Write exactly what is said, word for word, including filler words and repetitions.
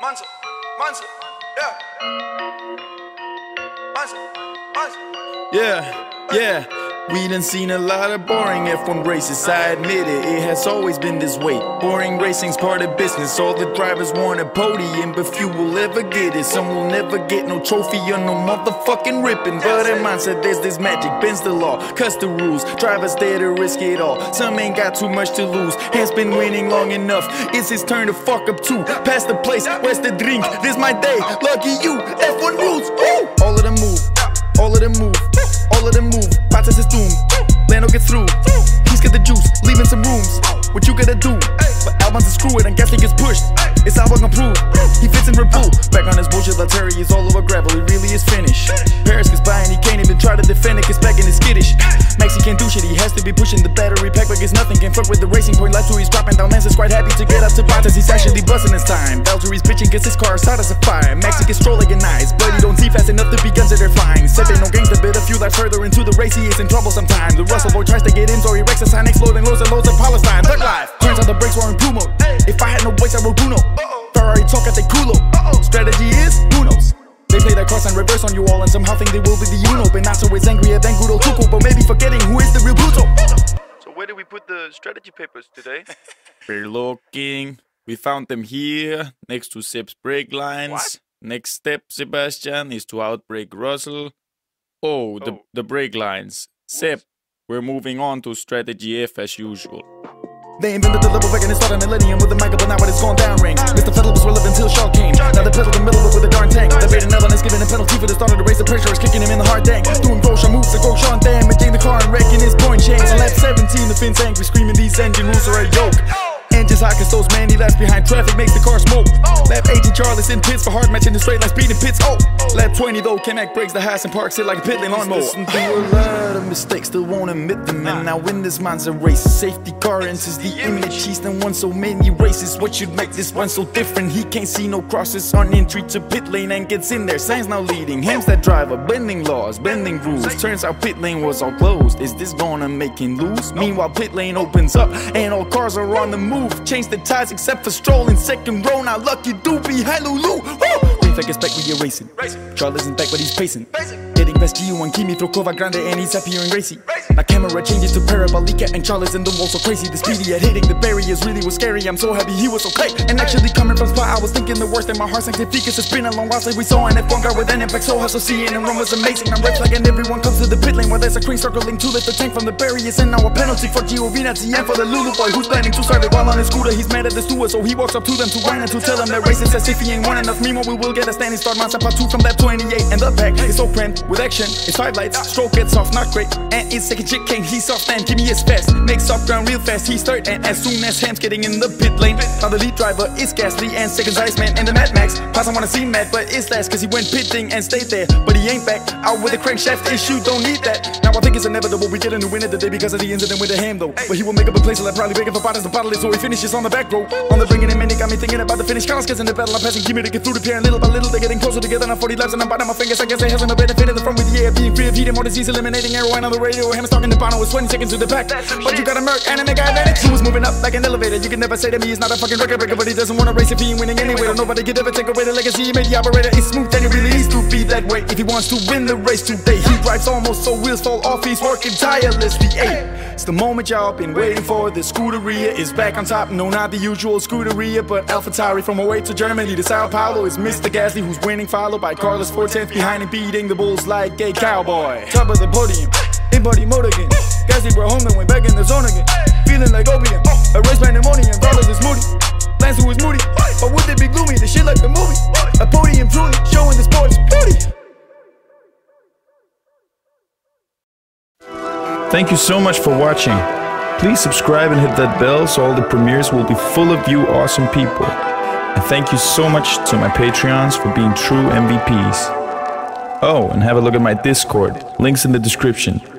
Monster, monster, yeah. Monster, monster. Yeah, yeah. We done seen a lot of boring F one races, I admit it, it has always been this way. Boring racing's part of business, all the drivers want a podium, but few will ever get it. Some will never get no trophy or no motherfucking ripping. But in mindset there's this magic, bends the law, cuts the rules, drivers there to risk it all. Some ain't got too much to lose, has been winning long enough, it's his turn to fuck up too. Pass the place, where's the drink, this my day, lucky you, F one rules, ooh. All of them move, all of them move, all of them move. Bottas is doomed, Lando get through. He's got the juice, leaving some rooms. What you gotta do? But Albon's a screw it and Gasly gets pushed. It's Albon gon' prove he fits in Red Bull. Back on his bullshit, Lateri is all over gravel. He really is finished. Paris gets by and he can't even try to defend it. Gets back in his skittish. Maxi can't do shit, he has to be pushing the battery pack, but gets nothing. Can't fuck with the racing point. Left two, he's dropping down Lance is quite happy to get up to Bottas. He's actually busting his time. Valtteri's bitching cause his car is hot as a fire. Maxi gets strolling and nice, but he don't see fast enough to be considered flying. Said they no gangster, but a few laps further into the race he is in trouble sometimes. The Russell boy tries to get in, so he wrecks the sign, exploding loads and loads of Palestine. Thug life, turns out the brakes were in Puma. If I had no brakes I wrote Bruno. Ferrari talk at the culo. Strategy is, who knows? They play that cross and reverse on you all and somehow think they will be the Uno. But not so it's angrier than Gudo Tuco, but maybe forgetting who is the real Pluto. So where do we put the strategy papers today? We're looking. We found them here, next to Seb's brake lines. What? Next step, Sebastian, is to outbrake Russell. Oh, the, Oh. the brake lines. Seb, we're moving on to strategy F as usual. They invented the double back and they started millennium with the Michael, but now when it's gone down ring. Mister Vettel was relevant until Shaw came. Now they pedal the middle of it with a darn tank. The bait and Evan is giving a penalty for the start of the race. The pressure is kicking him in the hard tank. Doing Grosjean moves to Grosjean, damaging the car and wrecking his point chains. On lap seventeen, the Finn's angry, screaming these engine rules are a yoke. Engines hot cause those manly laps behind traffic makes the car smoke. Lap eighteen, Charles in pits for hard matching the straight line speed in pits. Oh, lap twenty though, Kamak breaks the Haas and parks it like a pit lane lawnmower. Listen to a lot of mistakes, still won't admit them. And now in this Monza race, safety car enters the image. He's done won so many races, what should make this one so different? He can't see no crosses on entry to pit lane and gets in there. Sainz now leading, Ham's that driver, bending laws, bending rules. Turns out pit lane was all closed, is this gonna make him lose? Meanwhile pit lane opens up and all cars are on the move. Change the ties except for Stroll in second row. Now lucky doopy, hallelujah. Green flag is back when you're racing. Charles isn't back but he's pacing. Getting past G U and Kimi through Cova Grande and he's appearing racy. Now camera changes to Parabolica and Charles in the wall so crazy. The speed he had hitting the barriers really was scary. I'm so happy he was okay. And actually coming from Spa I was thinking the worst. And my heart sank to Ficus. It's been a long while since we saw an F one car with an impact so hard. So seeing and run was amazing. I'm red flag and everyone comes to the pit lane where there's a crane circling to lift the tank from the barriers. And now a penalty for Giovinazzi and for the Lulu boy who's planning to start it while on his scooter. He's mad at the steward so he walks up to them to whine and to tell them that racist as if he ain't won enough. Meanwhile we will get a standing start. Monster part two from lap twenty-eight and the back is so cramped with action. It's five lights, Stroke gets off, not great. And it's second chick king, he's off and Jimmy is fast. Makes up ground real fast, he's third. And as soon as Ham's getting in the pit lane, now the lead driver is Gasly and second's Iceman and the Mad Max. Pass I wanna see Matt but it's last cause he went pitting and stayed there. But he ain't back, out with a crankshaft issue, don't need that. Now I think it's inevitable we get a new winner today because of the incident with the Ham though. But he will make up a place so that probably begging for Bottas to bottle it so he finishes on the back row. On the bringing him in, it got me thinking about the finish. Carlos gets in the battle, I'm passing Kimi to get through the pair and little by little they're getting closer together. Now forty laps and I'm biting my fingers, I guess they hasn't a benefit in the front with the air being free of heat and more disease eliminating air wine on the radio. Ham's talking to Bono with twenty seconds to the back. But you got a Merc and a mega advantage. He was moving up like an elevator. You can never say that me is not a fucking record breaker, but he doesn't wanna race if he ain't winning anyway. Nobody could ever take away the legacy he made. The operator is smooth and he really needs to be that way if he wants to win the race today. He drives almost so wheels fall off. He's working tirelessly. Hey, it's the moment y'all been waiting for. The Scuderia is back on top. No, not the usual Scuderia, but AlphaTauri from away to Germany to Sao Paulo is Mister Gasly who's winning, followed by Carlos four tenths behind and beating the Bulls like a cowboy. Top of the podium, in body mode again. Gasly brought home and went back in the zone again. Feeling like opium, a race pandemonium. Carlos is moody, Lance who is moody. But would they be gloomy? The shit like the movie. A podium truly showing the sport's beauty. Thank you so much for watching. Please subscribe and hit that bell so all the premieres will be full of you awesome people. And thank you so much to my Patreons for being true M V Ps. Oh, and have a look at my Discord, links in the description.